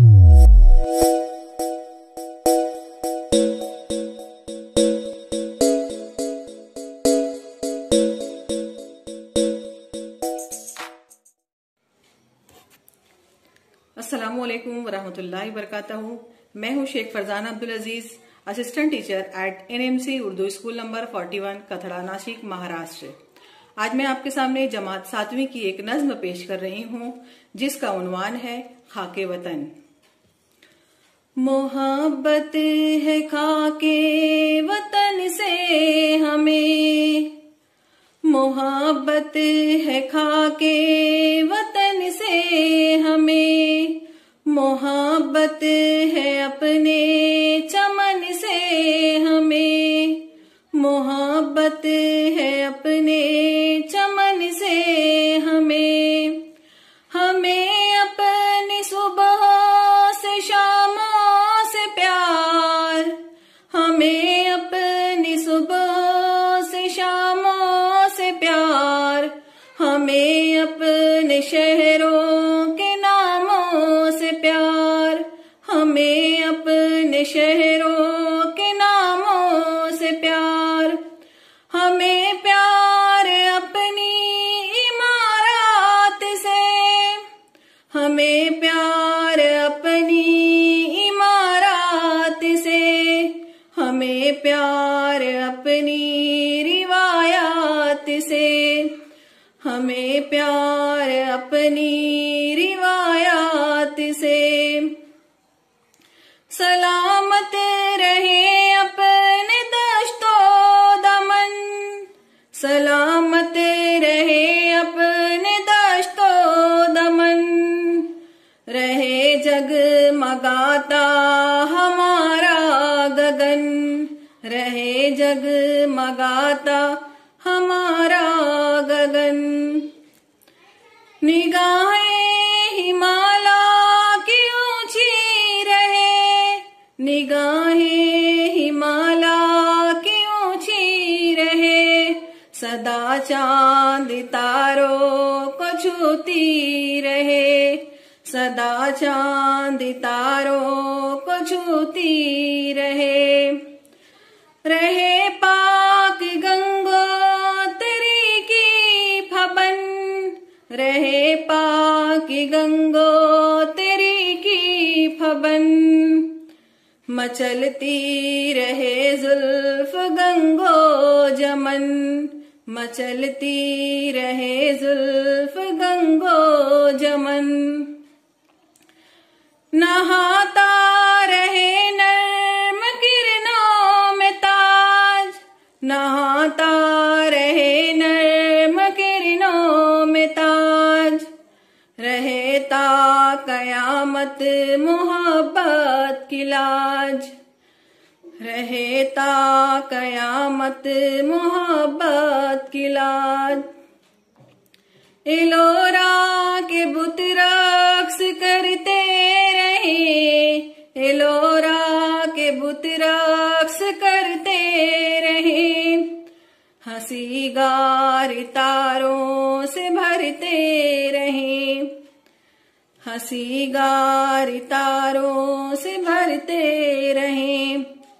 अस्सलामुअलैकुम वरहमतुल्लाहि वबरकातुहू। मैं हूं Sheikh Farzana Abdul Aziz, assistant teacher at NMC Urdu school number 41 Kathda, Nashik, Maharashtra. आज मैं आपके सामने जमात 7वीं की एक नज्म पेश कर रही हूं जिसका उन्वान है खाके वतन। मोहब्बत है खाके वतन से हमें, मोहब्बत है खाके वतन से हमें, मोहब्बत है अपने चमन से हमें, मोहब्बत है अपने चमन से हमें। हमें अपनी सुबह से शामों से प्यार, हमें अपनी सुबह से शामों से प्यार, हमें अपने शहरों के नामों से प्यार, हमें अपने शहरों के नामों से प्यार। हमें प्यार अपनी इमारत से, हमें प्यार अपनी इमारत से, हमें प्यार अपनी रिवायात से, हमें प्यार अपनी रिवायात से। सलामत रहे अपने दश्तो दमन, सलामत रहे अपने दश्तो दमन, रहे जगमगाता हमारा गगन, रहे जगमगाता हमारा गगन। निगाहें हिमालय की ऊंची रहे, निगाहें हिमालय की ऊंची रहे, सदा चांद तारों को छूती रहे, सदा चांद तारों को छूती रहे। रहे पाक गंगोत्री की फबन, रहे पाक गंगोत्री की फबन, मचलती रहे जुल्फ गंगो जमन, मचलती रहे जुल्फ गंगो जमन। नहाता रहे नर्म किरणों में ताज, नहाता रहे नर्म किरणों में ताज, रहे ता कयामत मोहब्बत की लाज, रहे ता कयामत मोहब्बत की लाज। एलोरा के बुत रक्स करते रहे, एलोरा के बुत रक्स करते रहे, हंसी गार तारों से भरते रहे, हंसी गार तारों से भरते रहे।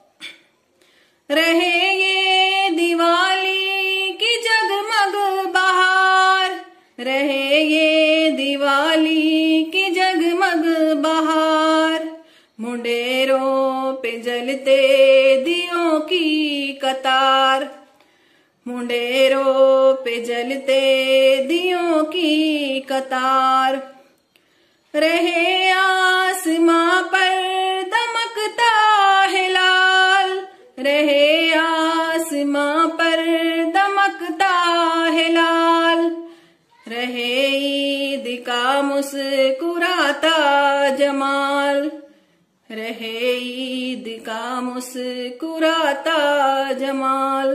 रहे ये दिवाली की जगमग बहार, रहे ये दिवाली की जगमग बहार, मुंडेरों पे जलते दियों की कतार, मुंडेरों पे जलते दियों की कतार। रहे आसमां पर दमकता है लाल, रहे आसमां पर दमकता है लाल, रहे ईद का मुस्कुराता जमाल, रहे ईद का मुस्कुराता जमाल।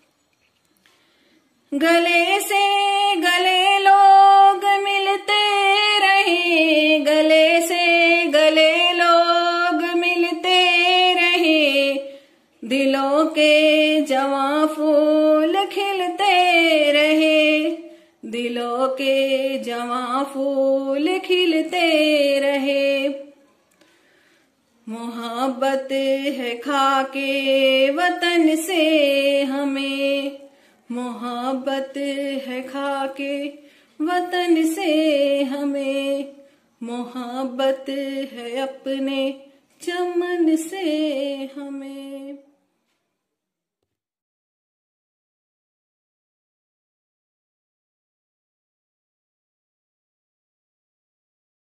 गले से गले लोग मिलते रहे, गले से गले लोग मिलते रहे, दिलों के जवां फूल खिलते रहे, दिलों के जवां फूल खिलते रहे। मोहब्बत है खाके वतन से हमें, मोहब्बत है खाके वतन से हमें, मोहब्बत है अपने चमन से हमें।